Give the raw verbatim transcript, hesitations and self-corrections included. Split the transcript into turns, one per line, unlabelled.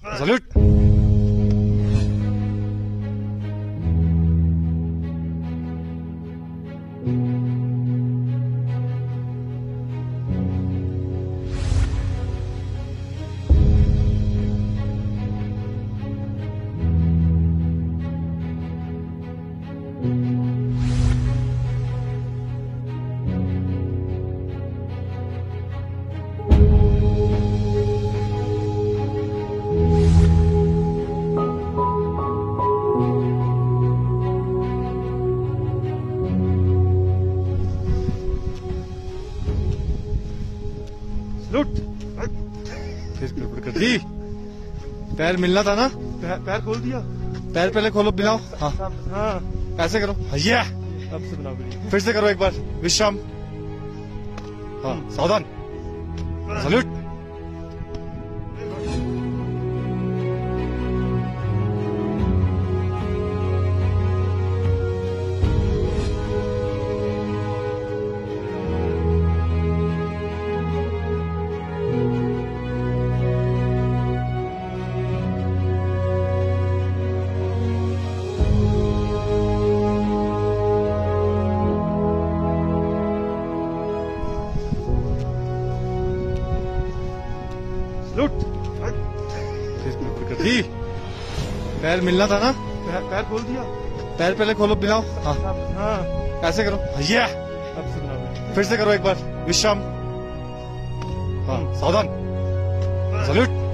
Salute. लूट फिर गड़बड़ कर दी। पैर मिलना था ना।
पैर, पैर खोल दिया।
पैर पहले खोलो, बनाओ। हाँ
हाँ
ऐसे करो। भैया
अब से बनाओ।
फिर से करो एक बार। विश्राम। हाँ सावधान। सल्यूट। लूट फिर गड़बड़ कर दी। पैर मिलना था ना।
पैर, पैर खोल दिया।
पैर पहले खोलो, बनाओ। हाँ
हाँ
ऐसे करो। भैया
अब से बनाओ।
फिर से करो एक बार। विश्राम। हाँ सावधान। सल्यूट।